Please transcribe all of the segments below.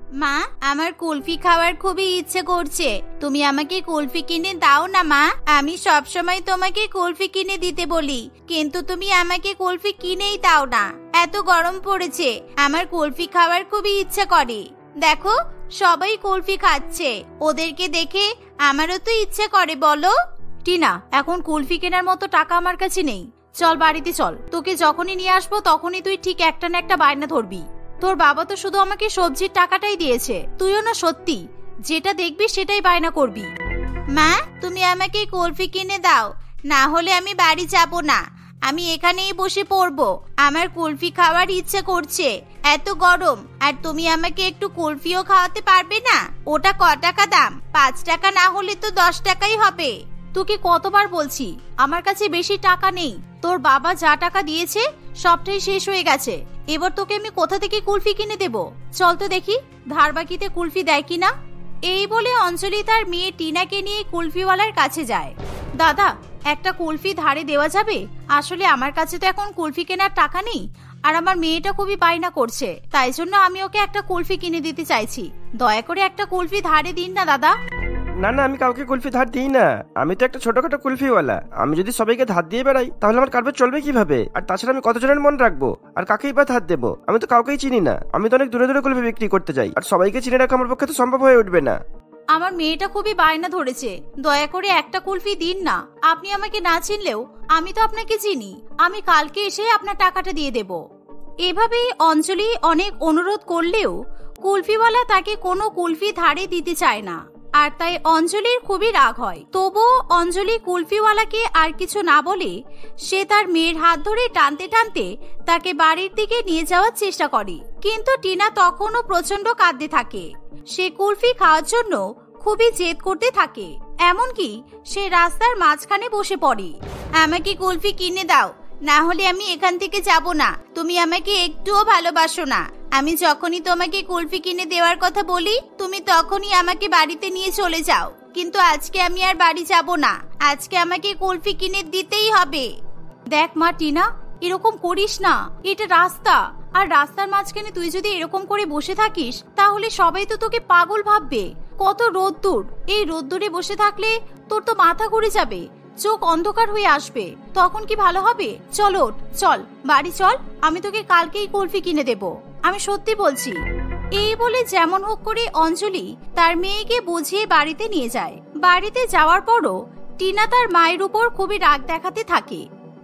মা, আমার কুলফি খাওয়ার খুবই ইচ্ছে করছে, তুমি আমাকে কুলফি কিনে দাও না মা। আমি সব সময় তোমাকে কুলফি কিনে দিতে বলি, কিন্তু তুমি আমাকে কুলফি কিনেই দাও না। এত গরম পড়েছে, আমার কুলফি খাওয়ার খুবই ইচ্ছে করে। দেখো, সবাই কুলফি খাচ্ছে, ওদেরকে দেখে আমারও তো ইচ্ছে করে। বলো টিনা, এখন কুলফি কেনার মতো টাকা আমার কাছে নেই। চল বাড়িতে চল, তোকে যখনই নিয়ে আসবো তখনই তুই ঠিক একটা না একটা বায়না ধরবি। তোর বাবা তো শুধু আমাকে সবজির টাকাটাই দিয়েছে, তুইও না সত্যি যেটা দেখবি সেটাই বায়না করবি। মা, তুমি আমাকে কুলফি কিনে দাও, না হলে আমি বাড়ি যাব না। আমি এখানেই বসে পড়বো, আমার কুলফি খাওয়ার ইচ্ছে করছে। এত গরম, আর তুমি আমাকে একটু কুলফিও খাওয়াতে পারবে না? ওটা ক টাকা দাম? 5 টাকা না হলে তো 10 টাকাই হবে। তোকে কতবার বলছি আমার কাছে বেশি টাকা নেই, তোর বাবা যা টাকা দিয়েছে সবটাই শেষ হয়ে গেছে। এবার তোকে আমি কোথা থেকে কুলফি কিনে দেব? চল তো দেখি ধার বাকিতে কুলফি দেয় কিনা। এই বলে অঞ্জলি তার মেয়ে টিনাকে নিয়ে কুলফিওয়ালার কাছে যায়। দাদা, একটা কুলফি ধারে দেওয়া যাবে? আসলে আমার কাছে তো এখন কুলফি কেনার টাকা নেই, আর আমার মেয়েটা খুবই বায়না করছে, তাই জন্য আমি ওকে একটা কুলফি কিনে দিতে চাইছি। দয়া করে একটা কুলফি ধারে দিন না দাদা। না না, আমি কাউকে কুলফি ধার দিই না। আমি তো একটা ছোটখাটো কুলফিওয়ালা। আমি যদি সবাইকে ধার দিয়ে বেড়াই তাহলে আমার কারবার চলবে কিভাবে? আর তাছাড়া আমি কতজনের মন রাখবো, আর কাকেই বা ধার দেবো? আমি তো কাউকেই চিনি না। আমি তো অনেক দূরে দূরে কুলফি বিক্রি করতে যাই, আর সবাইকে চিনে রাখা আমার পক্ষে তো সম্ভব হয়ে উঠবে না। আমার মেয়েটা খুবই বায়না ধরেছে, দয়া করে একটা কুলফি দিন না। আপনি আমাকে না চিনলেও আমি তো আপনাকে চিনি, আমি কালকে এসে আপনার টাকাটা দিয়ে দেব। এভাবেই অঞ্জলি অনেক অনুরোধ করলেও কুলফিওয়ালা তাকে কোনো কুলফি ধারে দিতে চায় না, আর তাই অঞ্জলির খুবই রাগ হয়। তবুও অঞ্জলি কুলফিওয়ালাকে আর কিছু না বলে সে তার মেয়ের হাত ধরে টানতে টানতে তাকে বাড়ির দিকে নিয়ে যাওয়ার চেষ্টা করে। কিন্তু টিনা তখনও প্রচন্ড কাঁদতে থাকে। সে কুলফি খাওয়ার জন্য খুবই জেদ করতে থাকে, এমনকি সে রাস্তার মাঝখানে বসে পড়ে। আমাকে কুলফি কিনে দাও, না হলে আমি এখান থেকে যাব না। তুমি আমাকে একটুও ভালোবাসো না। আমি যখনই তোমাকে কুলফি কিনে দেওয়ার কথা বলি তুমি তখনই আমাকে বাড়িতে নিয়ে চলে যাও, কিন্তু আজকে আমি আর বাড়ি যাব না। আজকে আমাকে কুলফি কিনে দিতেই হবে। দেখ মা টিনা, এরকম করিস না, এটা রাস্তা, আর রাস্তার মাঝখানে তুই যদি এরকম করে বসে থাকিস তাহলে সবাই তো তোকে পাগল ভাববে। কত রোদ্দুর, এই রোদ্দুরে বসে থাকলে তোর তো মাথা ঘুরে যাবে, চোখ অন্ধকার হয়ে আসবে, তখন কি ভালো হবে? চল ওঠ, চল বাড়ি চল, আমি তোকে কালকেই কুলফি কিনে দেব, আমি সত্যি বলছি। এই বলে যেমন হোক করে অঞ্জলি তার মেয়েকে বুঝিয়ে বাড়িতে নিয়ে যায়। বাড়িতে যাওয়ার পরও টিনা তার মায়ের উপর খুবই রাগ দেখাতে থাকে।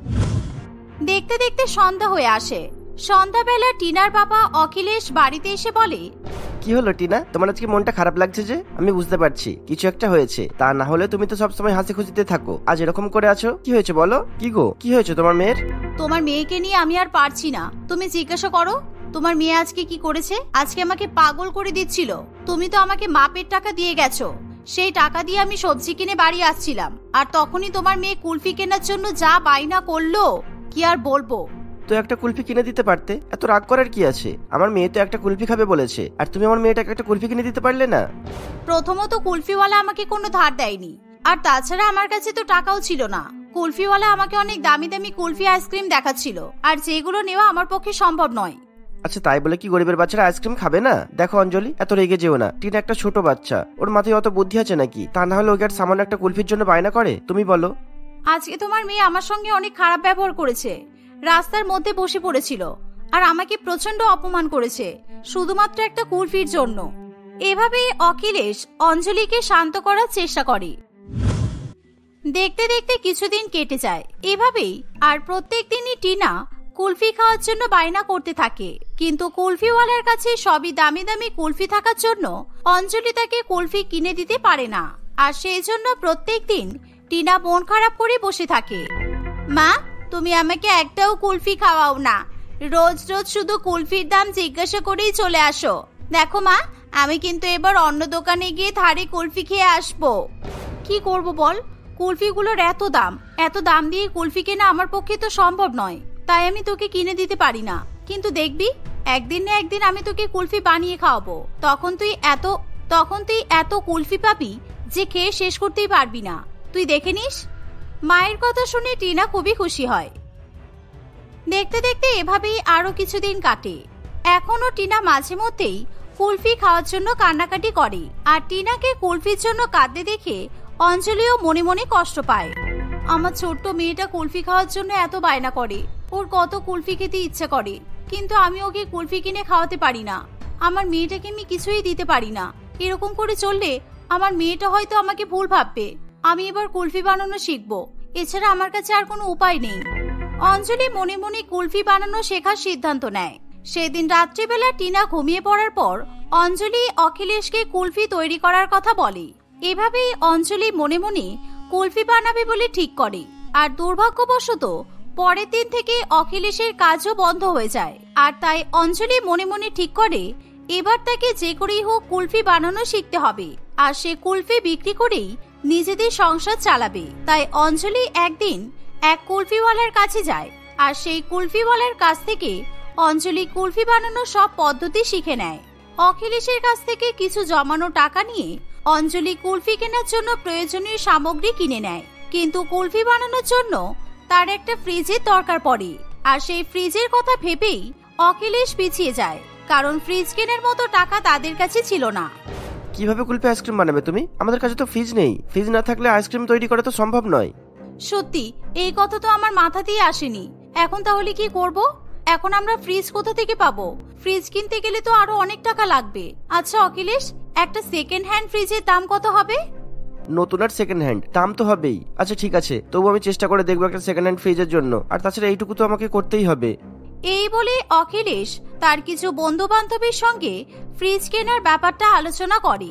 দেখতে দেখতে সন্ধ্যা হয়ে আসে। সন্ধ্যাবেলা টিনার বাবা অখিলেশ বাড়িতে এসে বলে, কি হলো টিনা, তোমার আজকে মনটা খারাপ লাগছে যে? আমি বুঝতে পারছি কিছু একটা হয়েছে, তা না হলে তুমি তো সবসময় হাসি খুশিতে থাকো, আজ এরকম করে আছো, কি হয়েছে বলো? কি গো, কি হয়েছে তোমার মেয়ের? তোমার মেয়েকে নিয়ে আমি আর পারছি না, তুমি জিজ্ঞাসা করো তোমার মেয়ে আজকে কি করেছে। আজকে আমাকে পাগল করে দিচ্ছিল। তুমি তো আমাকে মাপের টাকা দিয়ে গেছো, সেই টাকা দিয়ে আমি সবজি কিনে বাড়ি আসছিলাম, আর তখনই তোমার মেয়ে কুলফি কেনার জন্য যা বায়না করলো, কি আর বলবো। তো একটা কুলফি কিনে দিতে পারতে, এত রাগ করার কি আছে? আমার মেয়ে তো একটা কুলফি খাবে বলেছে, আর তুমি আমার মেয়েটাকে একটা কুলফি কিনে দিতে পারলে না? প্রথমত কুলফিওয়ালা আমাকে কোনো ধার দেয়নি, আর তাছাড়া আমার কাছে তো টাকাও ছিল না। কুলফিওয়ালা আমাকে অনেক দামি দামি কুলফি আইসক্রিম দেখাচ্ছিল, আর যেগুলো নেওয়া আমার পক্ষে সম্ভব নয়। আচ্ছা, তাই বলে কি গরিবের বাচ্চারা আইসক্রিম খাবে না? দেখো অঞ্জলি, এত রেগে যেও না। টিনা একটা ছোট বাচ্চা, ওর মাথায় অত বুদ্ধি আছে নাকি? তা না হলে ওকে আর সামান্য একটা কুলফির জন্য বায়না করে? তুমি বলো। আজকে তোমার মেয়ে আমার সঙ্গে অনেক খারাপ ব্যবহার করেছে, রাস্তার মধ্যে বসে পড়েছিল, আর আমাকে প্রচন্ড অপমান করেছে শুধুমাত্র একটা কুলফির জন্য। এভাবেই অখিলেশ অঞ্জলিকে শান্ত করার চেষ্টা করে। দেখতে দেখতে কিছুদিন কেটে যায় এভাবেই, আর প্রত্যেক দিনই টিনা কুলফি খাওয়ার জন্য বায়না করতে থাকে। কিন্তু কুলফিওয়ালার কাছে সবই দামি দামি কুলফি থাকার জন্য অঞ্জলি তাকে কুলফি কিনে দিতে পারে না, আর সেই জন্য প্রত্যেক দিন টিনা মন খারাপ করে বসে থাকে। মা, তুমি আমাকে একটাও কুলফি খাওয়াও না, রোজ রোজ শুধু কুলফির দাম জিজ্ঞাসা করেই চলে আসো। দেখো মা, আমি কিন্তু এবার অন্য দোকানে গিয়ে ধারে কুলফি খেয়ে আসবো। কি করব বল, কুলফিগুলোর এত দাম দিয়ে কুলফি কেনা আমার পক্ষে তো সম্ভব নয়, তাই আমি তোকে কিনে দিতে পারি না। কিন্তু দেখবি একদিন না একদিন আমি তোকে কুলফি বানিয়ে খাওয়াবো, তখন তুই এত কুলফি পাবি যে খেয়ে শেষ করতেই পারবি না, তুই দেখে নিস। মায়ের কথা শুনে টিনা খুবই খুশি হয়। দেখতে দেখতে এভাবেই আরো কিছুদিন কাটে। এখনো টিনা মাঝে মধ্যেই কুলফি খাওয়ার জন্য কান্নাকাটি করে। আর টিনাকে কুলফির জন্য কাঁদতে দেখে অঞ্জলিও মনে মনে কষ্ট পায়। আমার ছোট্ট মেয়েটা কুলফি খাওয়ার জন্য এত বায়না করে, ওর কত কুলফি খেতে ইচ্ছে করে, কিন্তু আমি ওকে কুলফি কিনে খাওয়াতে পারি না। আমার মেয়েটাকে আমি কিছুই দিতে পারি না। এরকম করে চললে আমার মেয়েটা হয়তো আমাকে ভুল ভাববে। আমি এবার কুলফি বানানো শিখবো, এছাড়া আমার কাছে আর কোনো উপায় নেই। অঞ্জলি মনে মনে কুলফি বানানো শেখার সিদ্ধান্ত নেয়। সেদিন রাত্রিবেলা টিনা ঘুমিয়ে পড়ার পর অঞ্জলি অখিলেশকে কুলফি তৈরি করার কথা বলে। এভাবেই অঞ্জলি মনে মনে কুলফি বানাবে বলে ঠিক করে। আর দুর্ভাগ্যবশত পরের দিন থেকে অখিলেশের কাজও বন্ধ হয়ে যায়। আর তাই অঞ্জলি মনে মনে ঠিক করে এবার তাকে যে করেই হোক কুলফি বানানো শিখতে হবে, আর সে কুলফি বিক্রি করেই নিজেদের সংসার চালাবে। তাই অঞ্জলি একদিন এক কুলফিওয়ালার কাছে যায়, আর সেই কুলফিওয়ালার কাছ থেকে অঞ্জলি কুলফি বানানোর সব পদ্ধতি শিখে নেয়। অখিলেশের কাছ থেকে কিছু জমানো টাকা নিয়ে অঞ্জলি কুলফি কেনার জন্য প্রয়োজনীয় সামগ্রী কিনে নেয়। কিন্তু কুলফি বানানোর জন্য তার একটা ফ্রিজের দরকার পড়ে, আর সেই ফ্রিজের কথা ভেবেই অখিলেশ পিছিয়ে যায়, কারণ ফ্রিজ কেনার মতো টাকা তাদের কাছে ছিল না। কিভাবে কুলফি আইসক্রিম বানাবে তুমি? আমাদের কাছে তো ফ্রিজ নেই। ফ্রিজ না থাকলে আইসক্রিম তৈরি করা তো সম্ভব নয়। সত্যি এই কথা তো আমার মাথা দিয়ে আসেনি। এখন তাহলে কি করব? এখন আমরা ফ্রিজ কোথা থেকে পাবো? ফ্রিজ কিনতে গেলে তো আরো অনেক টাকা লাগবে। আচ্ছা অখিলেশ, একটা সেকেন্ড হ্যান্ড ফ্রিজের দাম কত হবে? নতুন আর সেকেন্ড হ্যান্ড দাম তো হবেই। আচ্ছা ঠিক আছে, তবু আমি চেষ্টা করে দেখবো একটা সেকেন্ড হ্যান্ড ফ্রিজের জন্য। আর তাছাড়া এইটুকু তো আমাকে করতেই হবে। এই বলে অখিলেশ তার কিছু বন্ধু বান্ধবের সঙ্গে ফ্রিজ কেনার ব্যাপারটা আলোচনা করে।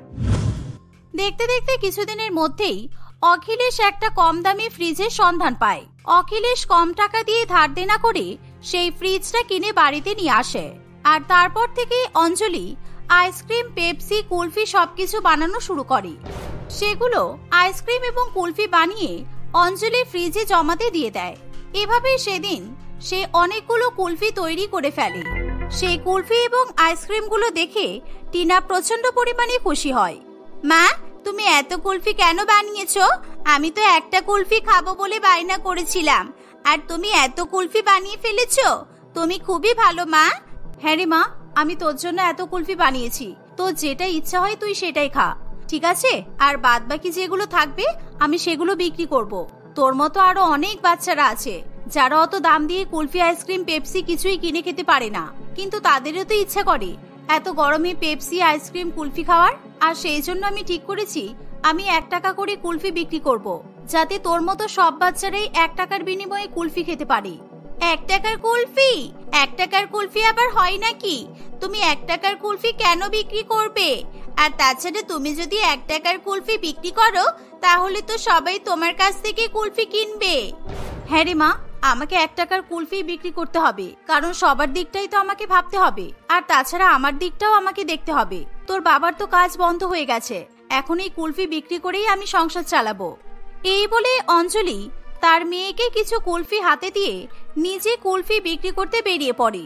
দেখতে দেখতে কিছুদিনের মধ্যেই অখিলেশ একটা কম দামি ফ্রিজের সন্ধান পায়। অখিলেশ কম টাকা দিয়ে ধার দেনা করে সেই ফ্রিজটা কিনে বাড়িতে নিয়ে আসে। আর তারপর থেকে অঞ্জলি আইসক্রিম, পেপসি, কুলফি সবকিছু বানানো শুরু করে। সেগুলো আইসক্রিম এবং কুলফি বানিয়ে অঞ্জলি ফ্রিজে জমাতে দিয়ে দেয়। এভাবে সেদিন সে অনেকগুলো কুলফি তৈরি করে ফেলে। সেই কুলফি এবং আইসক্রিমগুলো দেখে টিনা প্রচন্ড পরিমাণে খুশি হয়। মা, তুমি এত কুলফি কেন বানিয়েছো? আমি তো একটা কুলফি খাবো বলে বায়না করেছিলাম, আর তুমি এত কুলফি বানিয়ে ফেলেছো। তুমি খুবই ভালো মা। হ্যাঁ রে মা, আমি তোর জন্য এত কুলফি বানিয়েছি। তোর যেটা ইচ্ছা হয় তুই সেটাই খা, ঠিক আছে? আর বাদ বাকি যেগুলো থাকবে আমি সেগুলো বিক্রি করব। তোর মতো আরো অনেক বাচ্চারা আছে যারা অত দাম দিয়ে কুলফি, আইসক্রিম, পেপসি কিছুই কিনে খেতে পারে না, কিন্তু তাদেরও তো ইচ্ছা করে এত গরমে পেপসি, আইসক্রিম, কুলফি খাওয়ার। আর সেই জন্য আমি ঠিক করেছি আমি 1 টাকা করে কুলফি বিক্রি করব, যাতে তোর মতো সব বাচ্চারাই 1 টাকার বিনিময়ে কুলফি খেতে পারে। 1 টাকার কুলফি? 1 টাকার কুলফি আবার হয় নাকি? তুমি 1 টাকার কুলফি কেন বিক্রি করবে? আর তাছাড়া তুমি যদি 1 টাকার কুলফি বিক্রি করো তাহলে তো সবাই তোমার কাছ থেকে কুলফি কিনবে। হ্যাঁ রে মা, আমাকে 1 টাকার কুলফি বিক্রি করতে হবে, কারণ সবার দিকটাই তো আমাকে ভাবতে হবে। আর তাছাড়া আমার দিকটাও আমাকে দেখতে হবে। তোর বাবার তো কাজ বন্ধ হয়ে গেছে, এখন এই কুলফি বিক্রি করেই আমি সংসার চালাবো। এই বলে অঞ্জলি তার মেয়েকে কিছু কুলফি হাতে দিয়ে নিজে কুলফি বিক্রি করতে বেরিয়ে পড়ে।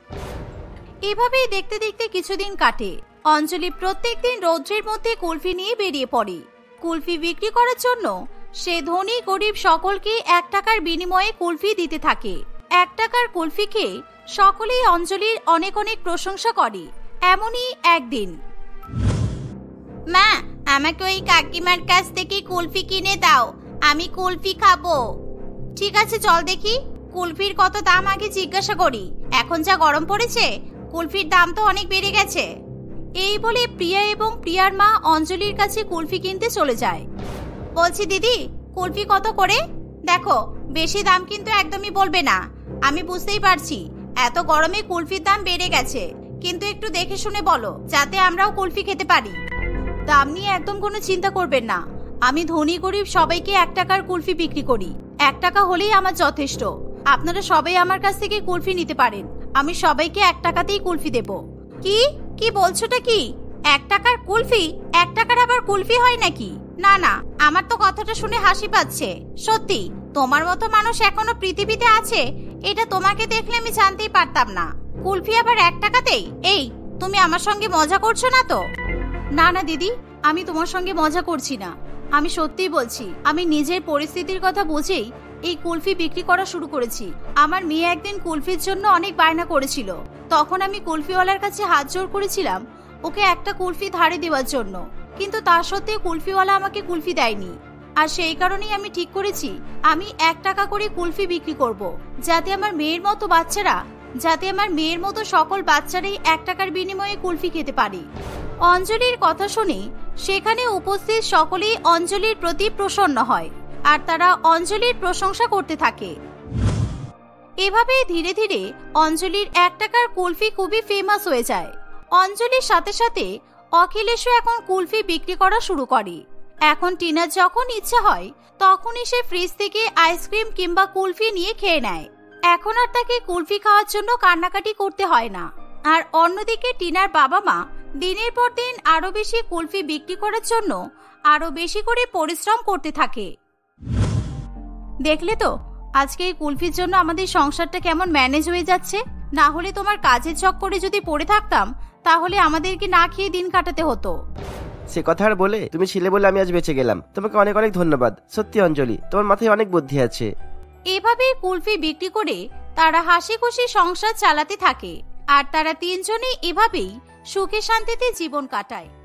এভাবেই দেখতে দেখতে কিছুদিন কাটে। অঞ্জলি প্রত্যেকদিন রৌদ্রের মধ্যে কুলফি নিয়ে বেরিয়ে পড়ে। কুলফি বিক্রি করার জন্য সে ধনী গরিব সকলকে 1 টাকার বিনিময়ে কুলফি দিতে থাকে। 1 টাকার কুলফি খেয়ে সকলেই অঞ্জলির অনেক অনেক প্রশংসা করে। এমনই একদিন, মা, আমাকে ওই কাকিমার কাছ থেকে কুলফি কিনে দাও, আমি কুলফি খাবো। ঠিক আছে, চল দেখি কুলফির কত দাম আগে জিজ্ঞাসা করি। এখন যা গরম পড়েছে, কুলফির দাম তো অনেক বেড়ে গেছে। এই বলে প্রিয়া এবং প্রিয়ার মা অঞ্জলির কাছে কুলফি কিনতে চলে যায়। বলছি দিদি, কুলফি কত করে? দেখো, বেশি দাম কিন্তু একদমই বলবে না। আমি বুঝতেই পারছি এত গরমে কুলফির দাম বেড়ে গেছে, কিন্তু একটু দেখে শুনে বলো, যাতে আমরাও কুলফি খেতে পারি। দাম নিয়ে একদম কোনো চিন্তা করবেন না। আমি ধনী গরিব সবাইকে 1 টাকার কুলফি বিক্রি করি। 1 টাকা হলেই আমার যথেষ্ট। আপনারা সবাই আমার কাছ থেকে কুলফি নিতে পারেন। আমি সবাইকে 1 টাকাতেই কুলফি দেব। কি কি বলছোটা কি? 1 টাকার কুলফি? 1 টাকার আবার কুলফি হয় নাকি? না না, আমার তো কথাটা শুনে হাসি পাচ্ছে। সত্যি তোমার মতো মানুষ এখনো পৃথিবীতে আছে এটা তোমাকে দেখলে আমি জানতেই পারতাম না। কুলফি আবার 1 টাকাতেই? এই, তুমি আমার সঙ্গে মজা করছো না তো? না না দিদি, আমি তোমার সঙ্গে মজা করছি না। আমি সত্যিই বলছি, আমি নিজের পরিস্থিতির কথা বুঝেই এই কুলফি বিক্রি করা শুরু করেছি। আমার মেয়ে একদিন কুলফির জন্য অনেক বায়না করেছিল, তখন আমি কুলফিওয়ালার কাছে হাত জোড় করেছিলাম ওকে একটা কুলফি ধারে দেওয়ার জন্য, কিন্তু তা সত্ত্বেও কুলফিওয়ালা আমাকে কুলফি দেয়নি। আর সেই কারণেই আমি ঠিক করেছি আমি 1 টাকা করে কুলফি বিক্রি করব, যাতে আমার মেয়ের মতো সকল বাচ্চারাই 1 টাকার বিনিময়ে কুলফি খেতে পারে। অঞ্জলির কথা শুনে সেখানে উপস্থিত সকলেই অঞ্জলির প্রতি প্রসন্ন হয় আর তারা অঞ্জলির প্রশংসা করতে থাকে। এভাবেই ধীরে ধীরে অঞ্জলির 1 টাকার কুলফি খুবই ফেমাস হয়ে যায়। অঞ্জলির সাথে সাথে অখিলেশও এখন কুলফি বিক্রি করা শুরু করে। এখন টিনার যখন ইচ্ছা হয় তখনই সে ফ্রিজ থেকে আইসক্রিম কিংবা কুলফি নিয়ে খেয়ে নেয়। এখন আর তাকে কুলফি খাওয়ার জন্য কান্নাকাটি করতে হয় না। আর অন্যদিকে টিনার বাবা মা দিনের পর দিন আরো বেশি কুলফি বিক্রি করার জন্য আরো বেশি করে পরিশ্রম করতে থাকে। দেখলে তো আজকে এই কুলফির জন্য আমাদের সংসারটা কেমন ম্যানেজ হয়ে যাচ্ছে। না হলে তোমার কাজের চক্করে যদি পড়ে থাকতাম তাহলে আমাদেরকে না খেয়ে দিন কাটাতে হতো। সে কথা আর বলে, তুমি ছিলে বলে আমি আজ বেঁচে গেলাম। তোমাকে অনেক অনেক ধন্যবাদ। সত্যি অঞ্জলি, তোমার মাথায় অনেক বুদ্ধি আছে। এভাবেই কুলফি বিক্রি করে তারা হাসি খুশি সংসার চালাতে থাকে আর তারা 3 জনেই এভাবেই সুখে শান্তিতে জীবন কাটায়।